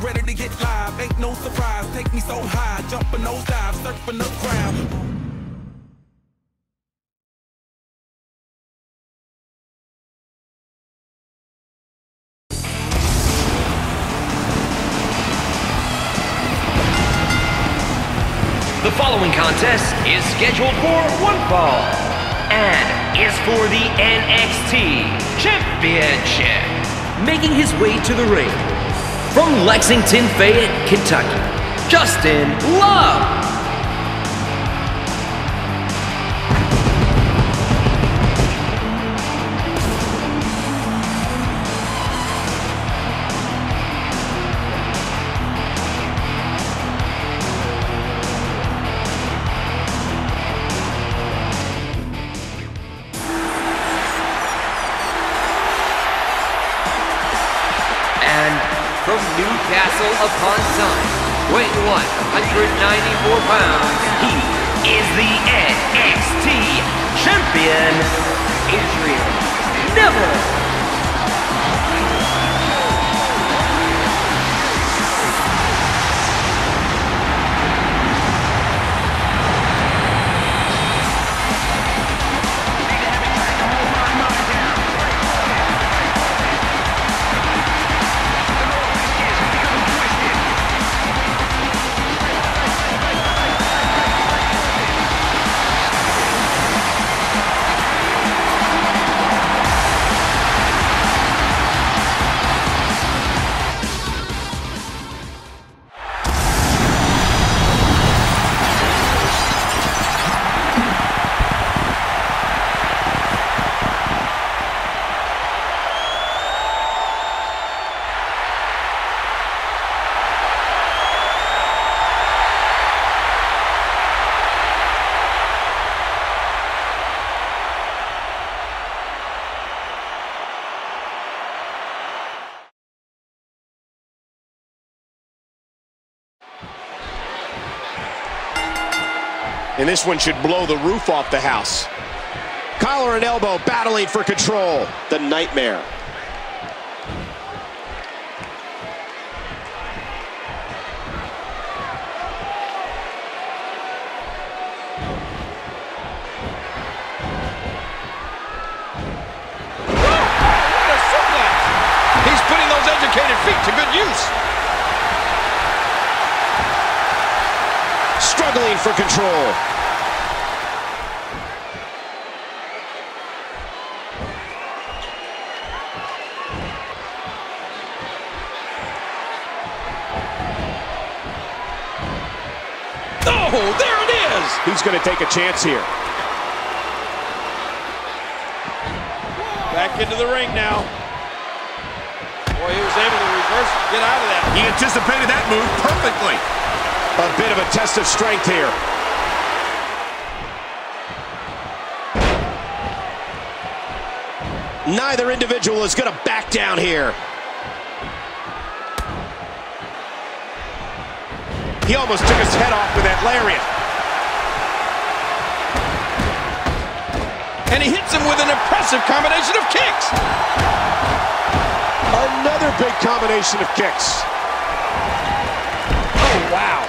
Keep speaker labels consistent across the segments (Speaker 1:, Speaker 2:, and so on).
Speaker 1: ready to get live. Ain't no surprise, take me so high, jumping those dives, surfing the crowd.
Speaker 2: The following contest is scheduled for one fall and is for the NXT Championship. Making his way to the ring from Lexington, Fayette, Kentucky, Justin Love. From Newcastle upon Tyne, weighing 194 pounds, he is the NXT Champion, Adrian Neville.
Speaker 3: And this one should blow the roof off the house. Collar and elbow battling for control. The Nightmare.
Speaker 4: What a suplex! He's putting those educated feet to good use.
Speaker 3: Struggling for control.
Speaker 4: Oh, there it is!
Speaker 3: He's going to take a chance here.
Speaker 4: Back into the ring now. Boy, he was able to reverse and get out of that.
Speaker 5: He anticipated that move perfectly.
Speaker 3: A bit of a test of strength here. Neither individual is going to back down here. He almost took his head off with that lariat.
Speaker 4: And he hits him with an impressive combination of kicks.
Speaker 3: Another big combination of kicks.
Speaker 4: Oh, wow.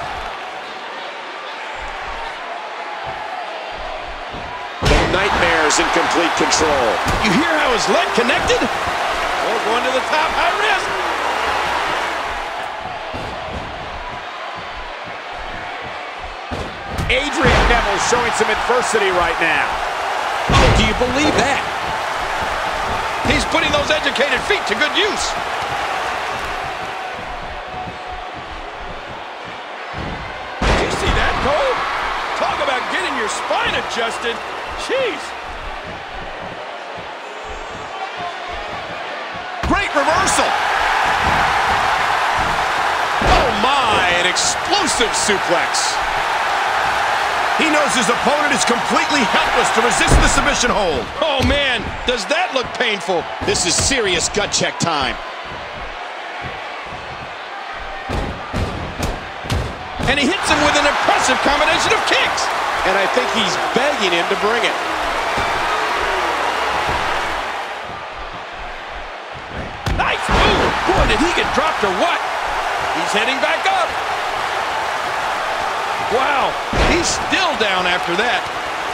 Speaker 3: The Nightmare's in complete control.
Speaker 4: You hear how his leg connected? Oh, going to the top, high risk.
Speaker 3: Adrian Neville showing some adversity right now.
Speaker 4: Oh, do you believe that? He's putting those educated feet to good use. Did you see that, Cole? Talk about getting your spine adjusted. Jeez.
Speaker 5: Great reversal.
Speaker 3: Oh my, an explosive suplex.
Speaker 5: He knows his opponent is completely helpless to resist the submission hold.
Speaker 4: Oh, man, does that look painful?
Speaker 3: This is serious gut check time.
Speaker 4: And he hits him with an impressive combination of kicks.
Speaker 3: And I think he's begging him to bring it.
Speaker 4: Nice move. Boy, did he get dropped or what? He's heading back up. Wow, he's still down after that.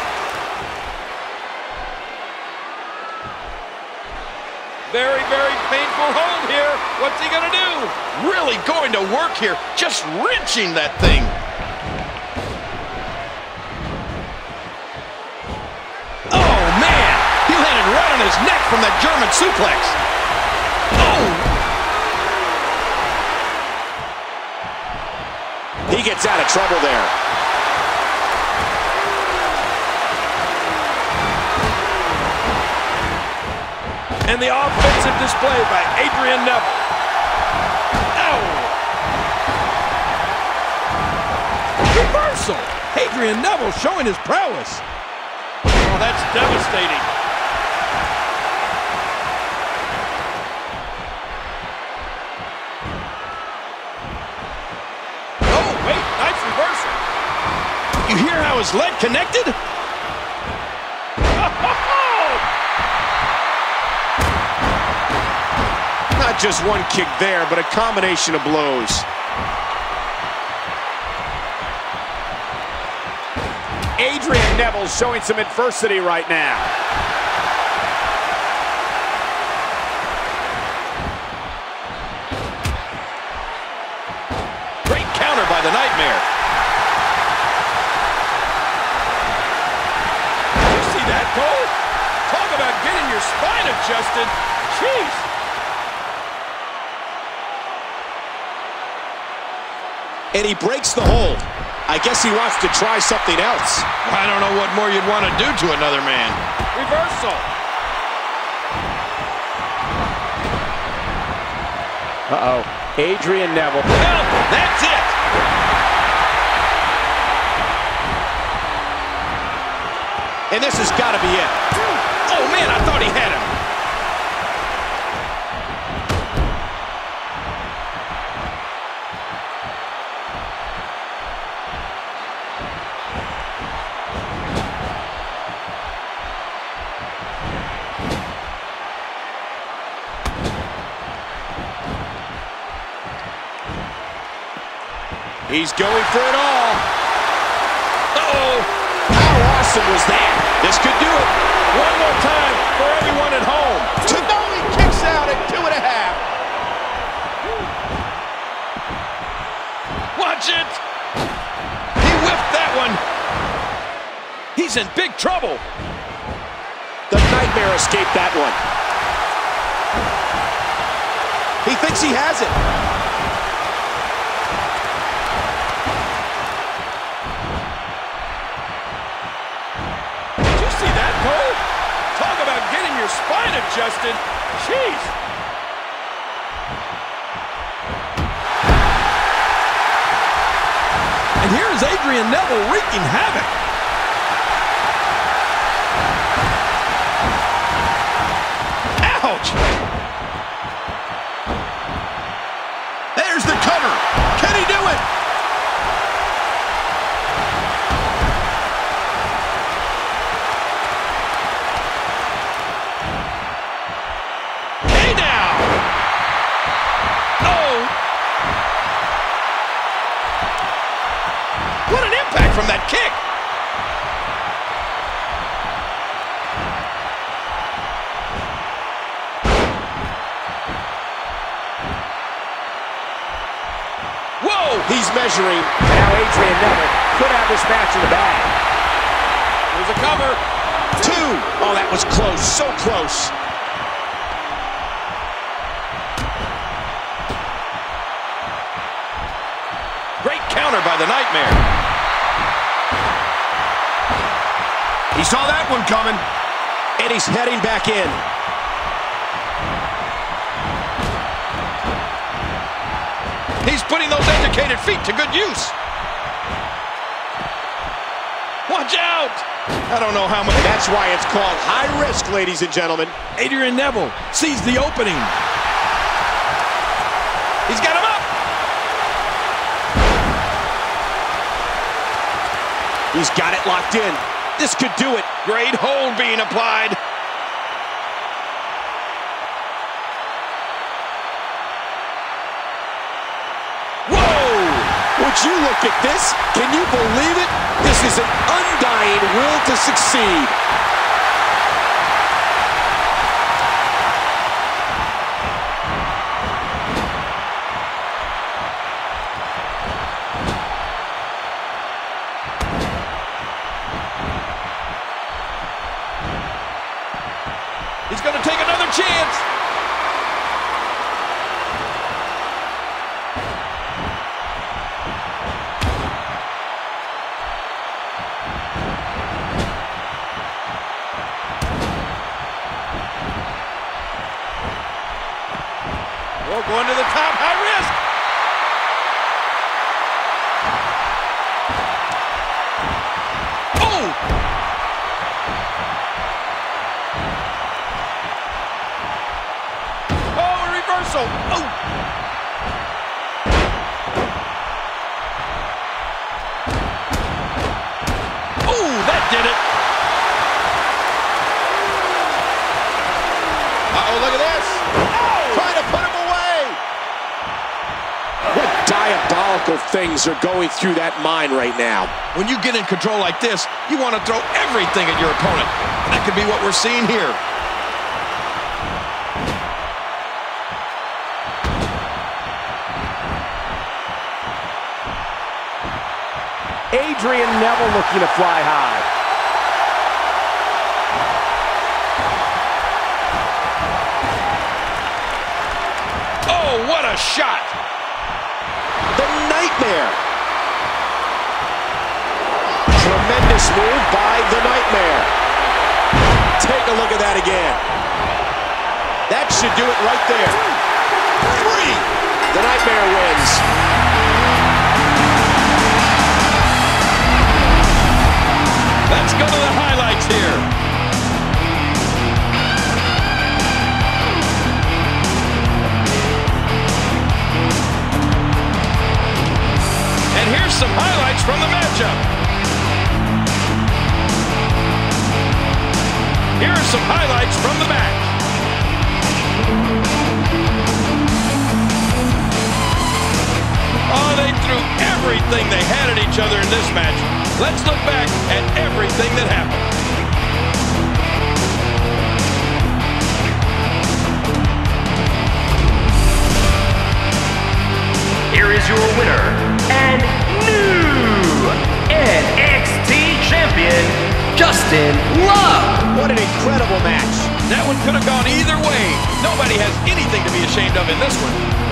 Speaker 4: Very, very painful hold here. What's he gonna do? Really going to work here, just wrenching that thing. Oh, man, he landed right on his neck from that German suplex. Oh!
Speaker 3: He gets out of trouble there.
Speaker 4: And the offensive display by Adrian Neville. Ow! Reversal! Adrian Neville showing his prowess. Oh, that's devastating. Oh, wait, nice reversal. You hear how his leg connected?
Speaker 3: Not just one kick there, but a combination of blows. Adrian Neville showing some adversity right now.
Speaker 4: Great counter by the Nightmare. Did you see that, Cole? Talk about getting your spine adjusted. Jeez.
Speaker 3: And he breaks the hold. I guess he wants to try something else.
Speaker 4: I don't know what more you'd want to do to another man. Reversal.
Speaker 3: Uh-oh. Adrian Neville.
Speaker 4: Well, that's it.
Speaker 3: And this has got to be it.
Speaker 4: Oh, man, I thought he had him.
Speaker 3: He's going for it all.
Speaker 4: Uh-oh.
Speaker 3: How awesome was that? This could do it.
Speaker 4: One more time for everyone at home.
Speaker 3: Tonali kicks out at 2.5.
Speaker 4: Watch it. He whiffed that one. He's in big trouble.
Speaker 3: The Nightmare escaped that one. He thinks he has it.
Speaker 4: Talk about getting your spine adjusted. Jeez. And here's Adrian Neville wreaking havoc. Ouch.
Speaker 5: There's the cover. Can he do it?
Speaker 4: What an impact from that kick! Whoa!
Speaker 3: He's measuring. Now Adrian Neville could have this match in the bag.
Speaker 4: There's a cover.
Speaker 3: 2. Oh, that was close. So close.
Speaker 4: Great counter by the Nightmare.
Speaker 5: He saw that one coming.
Speaker 3: And he's heading back in.
Speaker 4: He's putting those educated feet to good use. Watch out! I don't know how much.
Speaker 3: And that's why it's called high risk, ladies and gentlemen.
Speaker 4: Adrian Neville sees the opening. He's got him up.
Speaker 3: He's got it locked in. This could do it.
Speaker 4: Great hold being applied.
Speaker 3: Would you look at this? Can you believe it? This is an undying will to succeed.
Speaker 4: He's going to take another chance. Oh, going to the top, high risk. Oh! Oh, a reversal. Oh! Oh, that did it. Uh-oh, look at this. Trying to put him away.
Speaker 3: What diabolical things are going through that mind right now?
Speaker 4: When you get in control like this, you want to throw everything at your opponent. That could be what we're seeing here.
Speaker 6: Adrian Neville looking to fly high.
Speaker 4: Oh, what a shot!
Speaker 3: The Nightmare. Tremendous move by the Nightmare. Take a look at that again. That should do it right there. 3. The Nightmare wins.
Speaker 4: Let's go to the highlights here. And here's some highlights from the matchup. Here are some highlights from the match. Oh, they threw everything they had at each other in this match. Let's look back at everything that happened.
Speaker 2: Here is your winner and new NXT champion, Justin Love.
Speaker 3: What an incredible match.
Speaker 4: That one could have gone either way. Nobody has anything to be ashamed of in this one.